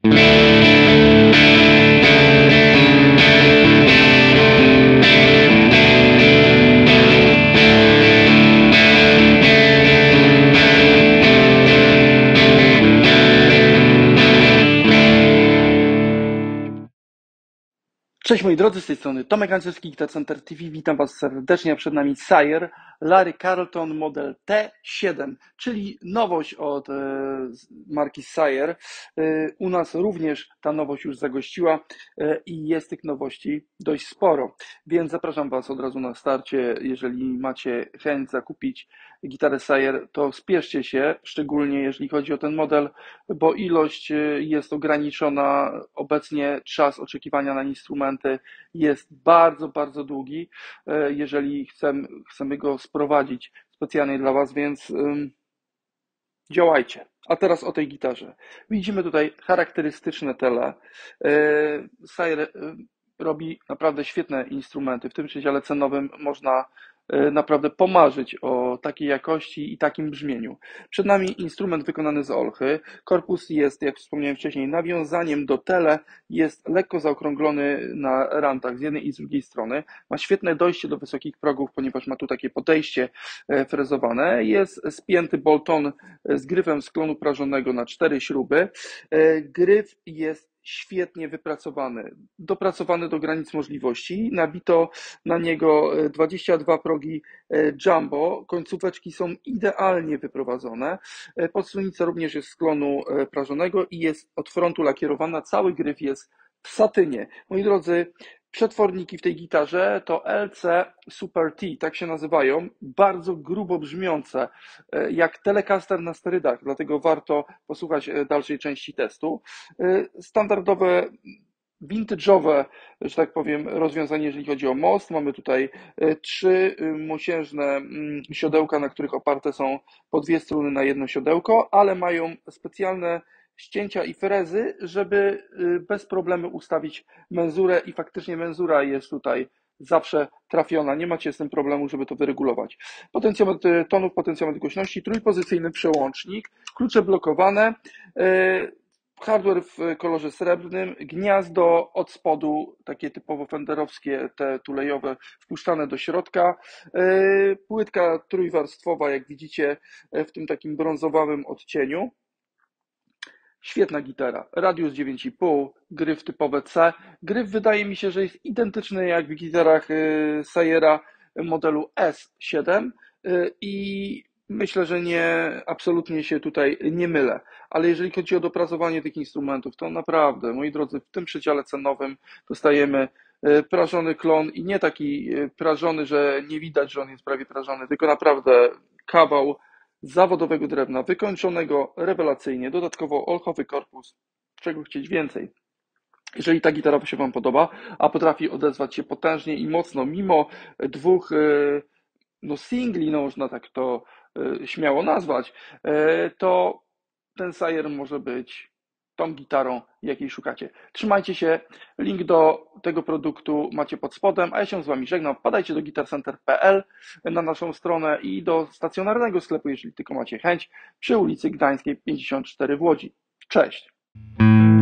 Cześć moi drodzy, z tej strony Tomek Andrzejewski, Guitar Center TV. Witam Was serdecznie, a przed nami Sire Larry Carlton model T7, czyli nowość od marki Sire. U nas również ta nowość już zagościła i jest tych nowości dość sporo, więc zapraszam Was od razu na starcie. Jeżeli macie chęć zakupić gitarę Sire, to spieszcie się, szczególnie jeżeli chodzi o ten model, bo ilość jest ograniczona. Obecnie czas oczekiwania na instrumenty jest bardzo, bardzo długi, jeżeli chcemy go sprowadzić specjalnie dla Was, więc działajcie. A teraz o tej gitarze. Widzimy tutaj charakterystyczne tele. Sire robi naprawdę świetne instrumenty. W tym przedziale cenowym można naprawdę pomarzyć o takiej jakości i takim brzmieniu. Przed nami instrument wykonany z olchy. Korpus jest, jak wspomniałem wcześniej, nawiązaniem do tele. Jest lekko zaokrąglony na rantach z jednej i z drugiej strony. Ma świetne dojście do wysokich progów, ponieważ ma tu takie podejście frezowane. Jest spięty bolton z gryfem z klonu prażonego na 4 śruby. Gryf jest świetnie wypracowany, dopracowany do granic możliwości. Nabito na niego 22 progi jumbo. Końcóweczki są idealnie wyprowadzone. Podsunica również jest z klonu prażonego i jest od frontu lakierowana. Cały gryf jest w satynie. Moi drodzy, przetworniki w tej gitarze to LC Super T, tak się nazywają, bardzo grubo brzmiące, jak Telecaster na sterydach, dlatego warto posłuchać dalszej części testu. Standardowe, vintage'owe, że tak powiem, rozwiązanie, jeżeli chodzi o most. Mamy tutaj 3 mosiężne siodełka, na których oparte są po 2 struny na jedno siodełko, ale mają specjalne ścięcia i frezy, żeby bez problemu ustawić menzurę i faktycznie menzura jest tutaj zawsze trafiona. Nie macie z tym problemu, żeby to wyregulować. Potencjometr tonów, potencjometr głośności, trójpozycyjny przełącznik, klucze blokowane, hardware w kolorze srebrnym, gniazdo od spodu, takie typowo fenderowskie, te tulejowe, wpuszczane do środka, płytka trójwarstwowa, jak widzicie, w tym takim brązowym odcieniu. Świetna gitara, radius 9,5, gryf typowe C. Gryf wydaje mi się, że jest identyczny jak w gitarach Sire'a modelu S7 i myślę, że absolutnie się tutaj nie mylę. Ale jeżeli chodzi o dopracowanie tych instrumentów, to naprawdę, moi drodzy, w tym przedziale cenowym dostajemy prażony klon i nie taki prażony, że nie widać, że on jest prawie prażony, tylko naprawdę kawał zawodowego drewna, wykończonego rewelacyjnie, dodatkowo olchowy korpus, czego chcieć więcej. Jeżeli ta gitara się Wam podoba, a potrafi odezwać się potężnie i mocno, mimo 2 singli, można tak to śmiało nazwać, to ten Sire może być tą gitarą, jakiej szukacie. Trzymajcie się, link do tego produktu macie pod spodem, a ja się z Wami żegnam. Wpadajcie do guitarcenter.pl na naszą stronę i do stacjonarnego sklepu, jeżeli tylko macie chęć, przy ulicy Gdańskiej 54 w Łodzi. Cześć!